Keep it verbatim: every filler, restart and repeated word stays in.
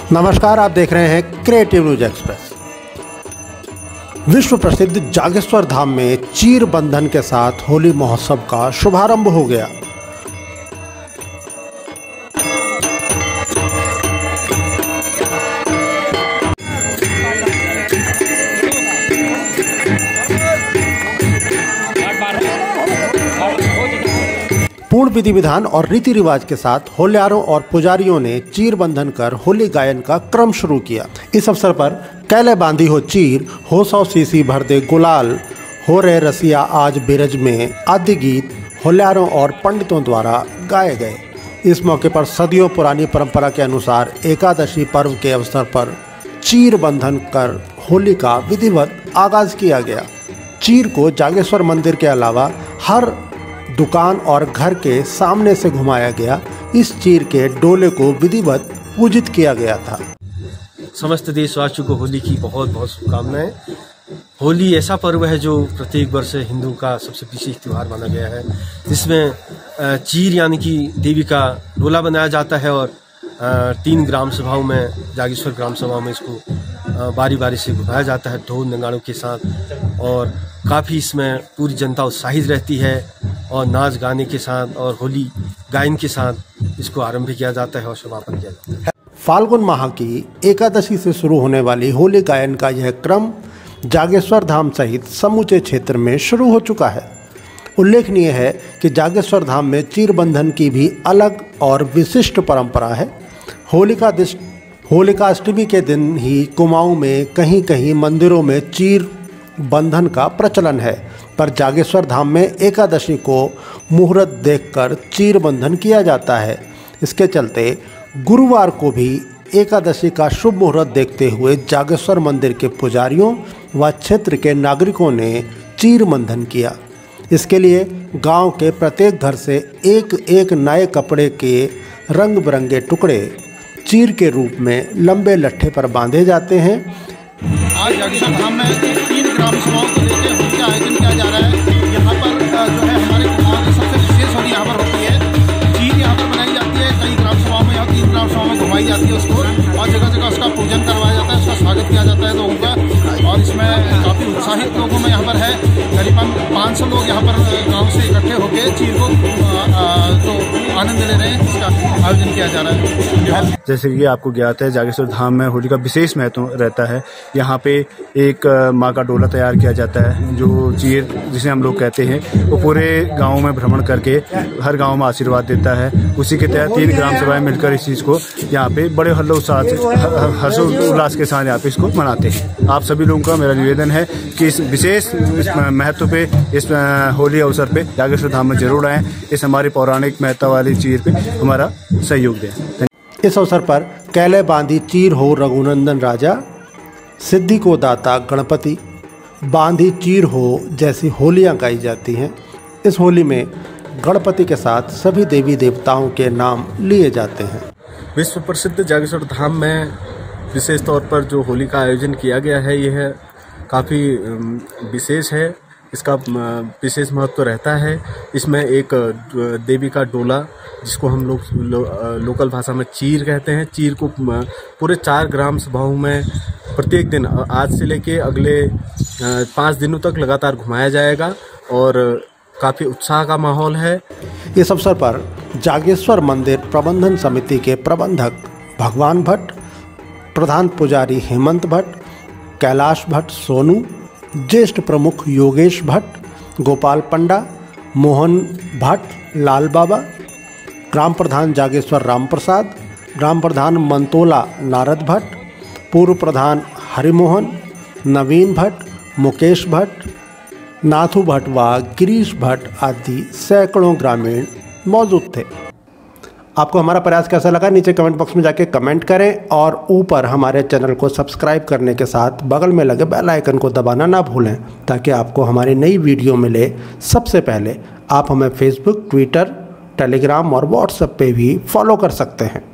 नमस्कार, आप देख रहे हैं क्रिएटिव न्यूज एक्सप्रेस। विश्व प्रसिद्ध जागेश्वर धाम में चीर बंधन के साथ होली महोत्सव का शुभारंभ हो गया। पूर्ण विधि विधान और रीति रिवाज के साथ होल्यारों और पुजारियों ने चीर बंधन कर होली गायन का क्रम शुरू किया। इस अवसर पर कैले बांधी हो चीर, हो सौ सीसी भर दे गुलाल, हो रे रसिया आज बिरज में आदि गीत होल्यारों और पंडितों द्वारा गाए गए। इस मौके पर सदियों पुरानी परंपरा के अनुसार एकादशी पर्व के अवसर पर चीर बंधन कर होली का विधिवत आगाज किया गया। चीर को जागेश्वर मंदिर के अलावा हर दुकान और घर के सामने से घुमाया गया। इस चीर के डोले को विधिवत पूजित किया गया था। समस्त देशवासियों को होली की बहुत बहुत शुभकामनाएं। होली ऐसा पर्व है जो प्रत्येक वर्ष हिंदू का सबसे विशेष त्यौहार माना गया है, जिसमें चीर यानी कि देवी का डोला बनाया जाता है और तीन ग्राम सभाओं में, जागेश्वर ग्राम सभाओं में इसको बारी बारी से घुमाया जाता है ढोल नगाड़ों के साथ। और काफ़ी इसमें पूरी जनता उत्साहित रहती है और नाच गाने के साथ और होली गायन के साथ इसको आरंभ किया जाता है और समापन किया जाता है। फाल्गुन माह की एकादशी से शुरू होने वाली होली गायन का यह क्रम जागेश्वर धाम सहित समूचे क्षेत्र में शुरू हो चुका है। उल्लेखनीय है कि जागेश्वर धाम में चीर बंधन की भी अलग और विशिष्ट परंपरा है। होलिका दिश होलिकाष्टमी के दिन ही कुमाऊं में कहीं कहीं मंदिरों में चीर बंधन का प्रचलन है, पर जागेश्वर धाम में एकादशी को मुहूर्त देखकर चीर बंधन किया जाता है। इसके चलते गुरुवार को भी एकादशी का शुभ मुहूर्त देखते हुए जागेश्वर मंदिर के पुजारियों व क्षेत्र के नागरिकों ने चीर बंधन किया। इसके लिए गांव के प्रत्येक घर से एक एक नए कपड़े के रंग बिरंगे टुकड़े चीर के रूप में लंबे लट्ठे पर बांधे जाते हैं। आज जागेश्वर धाम में तीन ग्राम सभाओं को लेकर होली का आयोजन किया जा रहा है। यहाँ पर जो है हमारे गाँव की सबसे विशेष होली यहाँ पर होती है। चीर यहाँ पर बनाई जाती है, कई ग्राम सभाओं में, यहाँ तीन ग्राम सभाओं में घुमाई जाती है उसको, और जगह जगह उसका पूजन करवाया जाता है, उसका स्वागत किया जाता है लोगों का। और इसमें काफ़ी उत्साहित लोगों में यहाँ पर है। करीबन पाँच सौ लोग यहाँ पर गाँव से इकट्ठे होकर चीर को जो आनंद ले रहे हैं, इसका आयोजन किया जा रहा है। जैसे कि आपको ज्ञात है, जागेश्वर धाम में होली का विशेष महत्व रहता है। यहाँ पे एक माँ का डोला तैयार किया जाता है, जो चीर जिसे हम लोग कहते हैं, वो पूरे गाँव में भ्रमण करके हर गाँव में आशीर्वाद देता है। उसी के तहत तीन ग्राम सभाएं मिलकर इस चीज़ को यहाँ पे बड़े हर्षोल्लास से हर्षोल्लास के साथ यहाँ पे इसको मनाते हैं। आप सभी लोगों का मेरा निवेदन है कि इस विशेष महत्व पे, इस होली अवसर पे जागेश्वर धाम में जरूर आएँ। इस हमारी पौराणिक महत्व वाली चीर पे हमारा सहयोग दें। इस अवसर पर कैले बांधी चीर हो रघुनंदन राजा, सिद्धि को दाता गणपति, बांधी चीर हो जैसी होलियां गाई जाती हैं। इस होली में गणपति के साथ सभी देवी देवताओं के नाम लिए जाते हैं। विश्व प्रसिद्ध जागेश्वर धाम में विशेष तौर पर जो होली का आयोजन किया गया है, यह काफ़ी विशेष है। इसका विशेष महत्व रहता है। इसमें एक देवी का डोला, जिसको हम लोग लो, लोकल भाषा में चीर कहते हैं, चीर को पूरे चार ग्राम सभाओं में प्रत्येक दिन आज से लेके अगले पाँच दिनों तक लगातार घुमाया जाएगा और काफ़ी उत्साह का माहौल है। इस अवसर पर जागेश्वर मंदिर प्रबंधन समिति के प्रबंधक भगवान भट्ट, प्रधान पुजारी हेमंत भट्ट, कैलाश भट्ट सोनू, ज्येष्ठ प्रमुख योगेश भट्ट, गोपाल पंडा, मोहन भट्ट, लाल बाबा, ग्राम प्रधान जागेश्वर राम प्रसाद, ग्राम प्रधान मंतोला नारद भट्ट, पूर्व प्रधान हरिमोहन, नवीन भट्ट, मुकेश भट्ट, नाथू भट्ट व गिरीश भट्ट आदि सैकड़ों ग्रामीण मौजूद थे। आपको हमारा प्रयास कैसा लगा, नीचे कमेंट बॉक्स में जाके कमेंट करें और ऊपर हमारे चैनल को सब्सक्राइब करने के साथ बगल में लगे बेल आइकन को दबाना ना भूलें, ताकि आपको हमारी नई वीडियो मिले सबसे पहले। आप हमें फेसबुक, ट्विटर, टेलीग्राम और व्हाट्सएप पे भी फॉलो कर सकते हैं।